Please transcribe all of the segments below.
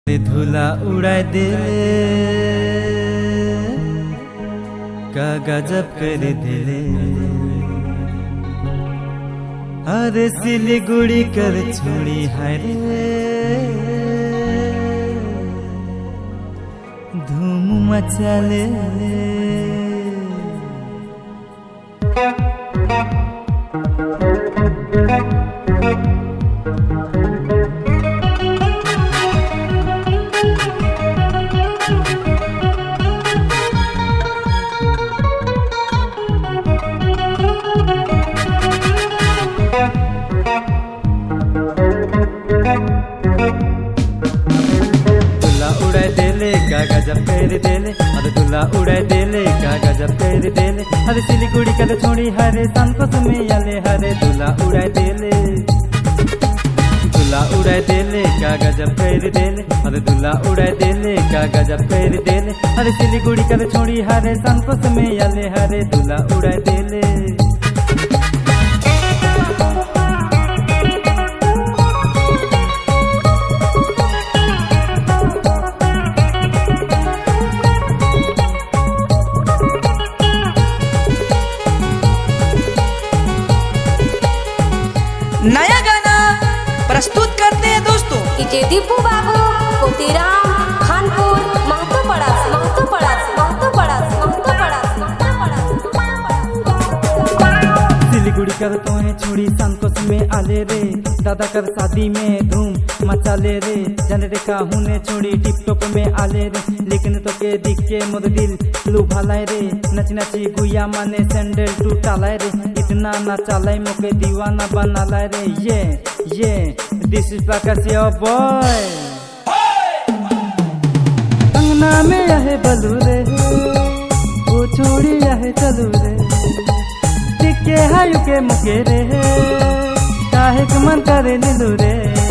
धुला उड़ा दे का गजब कर दिले। अरे सिलीगुड़ी कर छोड़ी है रे, धूम मचा ले। गजब कर देले, अरे दुल्ला उड़ा देले का गजब कर देले। अरे सिलीगुड़ी कर छोड़ी हरे संको तुम्हें आले हरे दुल्ला उड़ा देले, दुल्ला उड़ा देले का गजब कर देले। अरे दुल्ला उड़ा देले का गजब कर देले। अरे सिलीगुड़ी कर छोड़ी हरे संको तुम्हें आले हरे दुल्ला उड़ा देले। नया गाना प्रस्तुत करते हैं दोस्तों डीजे दीपू बाबू कोतीराम खानपुर महतोपड़ा से महतोपड़ा से महतोपड़ा से महतोपड़ा से। सिलीगुड़ी कर तो है छोड़ी संकोच में आले रे, दादा कर शादी में धूम मचा ले रे। जन रेखा हुने छोड़ी टिप टॉप में आले रे, लेकिन तो के दिख के मोर दिल लुभा लाए रे। नच नची गुया माने सैंडल टूटा लाए रे, इतना नचा लाए मोके दीवाना बना लाए रे। ये this is Prakash your boy. अंगना में यह बलू रे, वो छोड़ी यह चलू रे। टिके हायु के मुके रे, काहे के मन करे नीलू रे।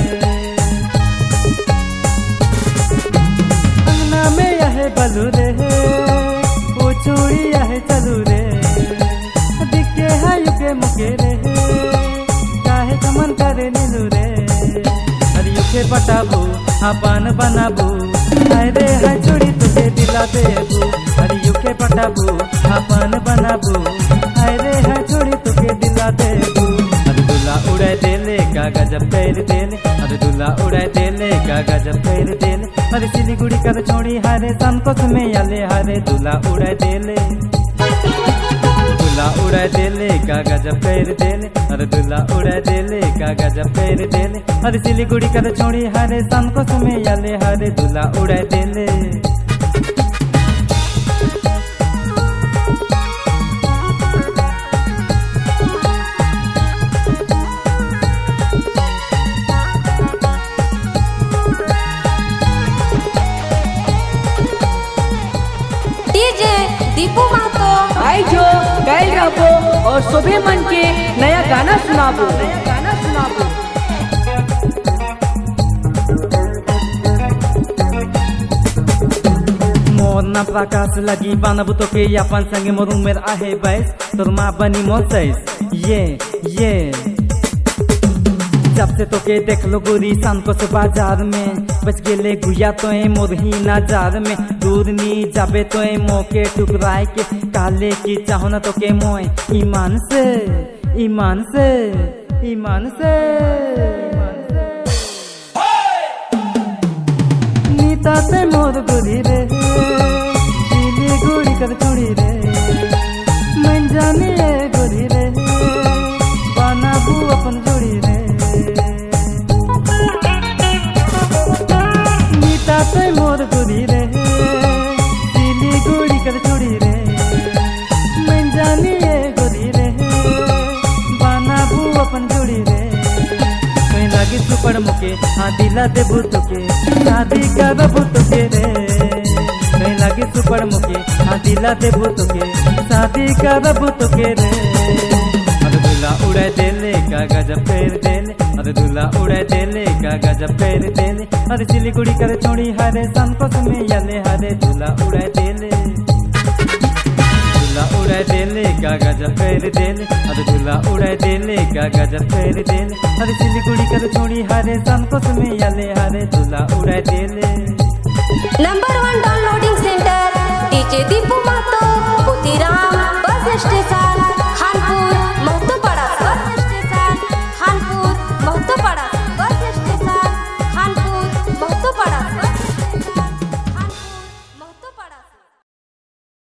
अंगना में यह बलू रे, वो छोड़ी यह चलू रे। टिके हायु के मुके रे, काहे के मन करे नीलू रे। अरे युके पटाबू अपन बनाबू, हाय रे हाय छोड़ी तुके दिला देबू। अरे युके पटाबू अपन बनाबू, हाय रे हाय छोड़ी तुके दिला देबू। अरे दुल्ला उड़ा देले का गजब कर देले, अरे दुल्ला उड़ा देले का गजब कर देले। अरे सिलीगुड़ी कर छोड़ी हरे संकोच में आले हरे दुल्ला उड़ा देले, दुल्ला उड़ा देले का गजब कर देले। अरे दुल्ला उड़ा देले का गजब कर देले। अरे सिलीगुड़ी कर छोड़ी हरे संकोच में आले हरे दुल्ला उड़ा देले। डीजे दीपू महतो आई जो गाइल रहो और सभी मन के नया गाना सुनाबो, नया गाना सुनाबो। मोर ना प्रकाश लगी बानब तो के अपन संग मोर उमेर आहे बैस, तोर माँ बनी मोर सैस। ये जब से तो के देख लो गोरी संकोच बाजार में, बच गेले गुया तो मोर ही नजार में। दूर नी जाबे तो मोके टुकराए के, काले की चाहो ना तो के मोय ईमान से ईमान से ईमान से। नीता से मोर गोरी रे, सिलीगुड़ी कर छोड़ी रे। मन जाने गोरी रे, बनाबू अपन जोड़ी रे। नीता से मोर गोरी रे, सिलीगुड़ी कर छोड़ी रे। मन जानी गोरी रे, बनाबू अपन जोड़ी रे। कोई लागी सुपर मुके हाँ दिला देबू तोके, शादी करबू तोके रे। कोई लागी सुपर मुके हाँ दिला देबू तोके, शादी करबू तोके रे। अरे दुल्ला उड़ा देले का गजब कर देले, अरे दुल्ला उड़ा देले का गजब कर देले। अरे सिलीगुड़ी कर छोड़ी हरे संकोच में आले हरे दुल्ला उड़ा देले, दुल्ला उड़ाए देले का गजब कर देले अरे दूल्हा उड़ाए देले का गजब कर देले अरे सिलीगुड़ी कर छोड़ी हारे संकोच में आले हारे दूल्हा उड़ाए देले। Number 1 downloading centre DJ Deepu Mahto, Motiram bus station.